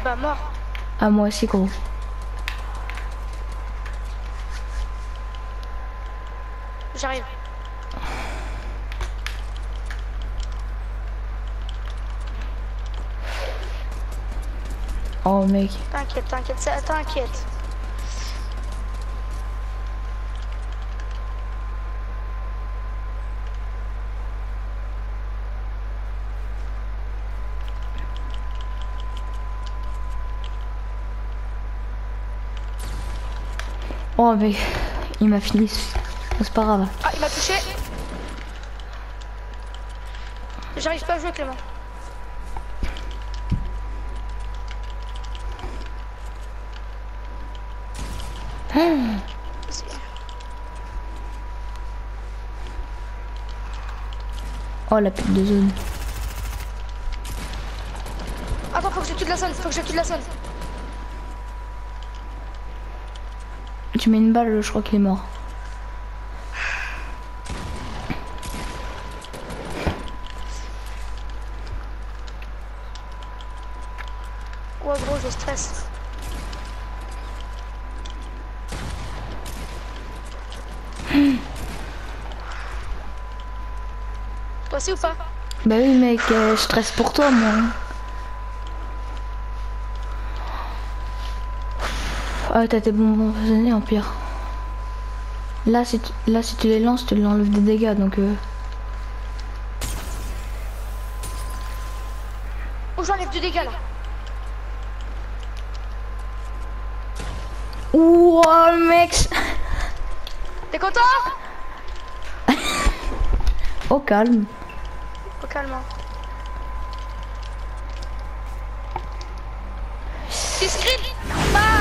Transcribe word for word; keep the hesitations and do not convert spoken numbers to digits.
Bah mort. Ah moi aussi gros. J'arrive. Oh mec. T'inquiète, t'inquiète, ça- t'inquiète. Oh mec, il m'a fini. C'est pas grave. Ah, il m'a touché. J'arrive pas à jouer, Clément. Hum. Oh la pute de zone. Attends, faut que je tue de la zone, faut que je tue de la zone. Tu mets une balle, je crois qu'il est mort. Ouais gros, je stresse. Toi aussi ou pas? Bah oui mec, euh, je stresse pour toi moi. Ah t'as tes bonbons empoisonnés en pire. Là si tu, là si tu les lances, tu l'enlèves des dégâts donc euh... Oh, j'enlève du dégât là. Ouh oh, mec. T'es content? Au calme. Au calme. Hein. Six screen. Bah